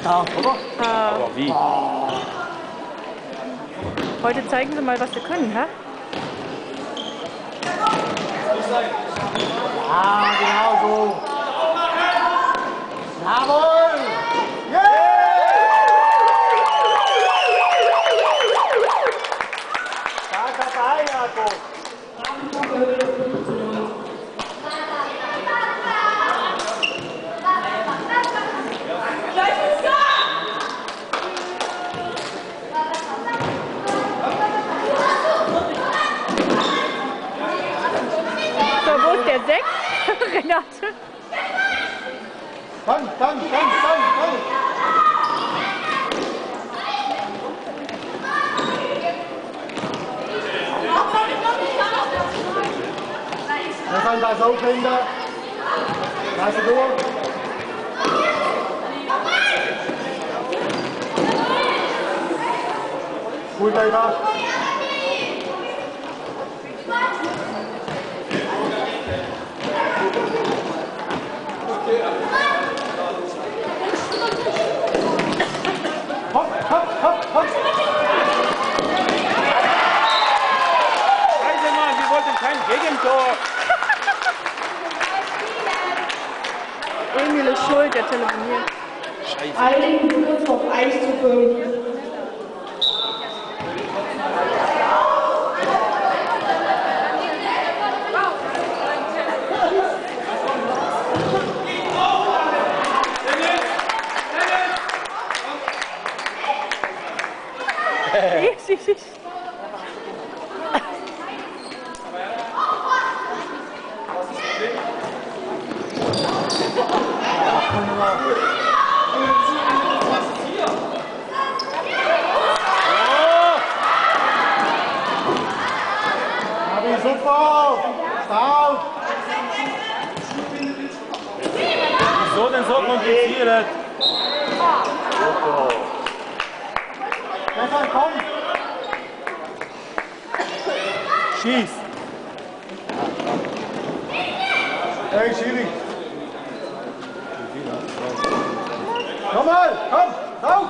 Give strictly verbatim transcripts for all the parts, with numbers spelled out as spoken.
stark, oder? Ah. Aber wie? Oh. Heute zeigen sie mal, was sie können, hä? Ja, genau so. Jawohl! Yeah! Starker Ball, Jakob. So, wo ist der Sekt? Renate. Komm, komm, komm, komm, komm. Wir können das auch finden. Lass es durch. Gut, weiter. Hopp, hopp, hopp, hopp. Scheiße, Mann, wir wollten kein Gegentor. Emil ist schuld, der telefoniert. Scheiße. Einigen kurz auf eins zu fünf. Abi, super. Stark. Wieso denn so kompliziert? Stefan, komm. Schieß. Hey, Schiri. Nochmal, komm, rauf.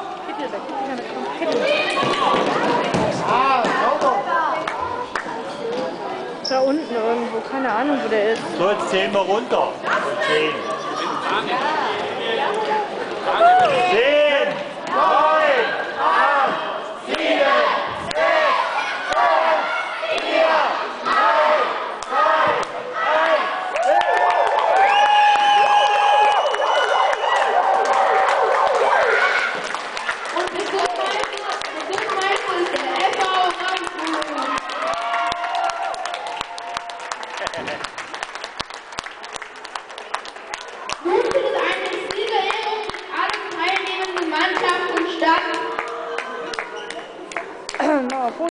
Ah, sauber. Da unten irgendwo, keine Ahnung, wo der ist. So, jetzt zählen wir runter. Zehn. Zehn. Neun. Acht. Sieben. Sechs. Fünf. Vier. Drei. Zwei. Eins. Und der Grundmeister, der Grundmeister ist der F V Frankfurt.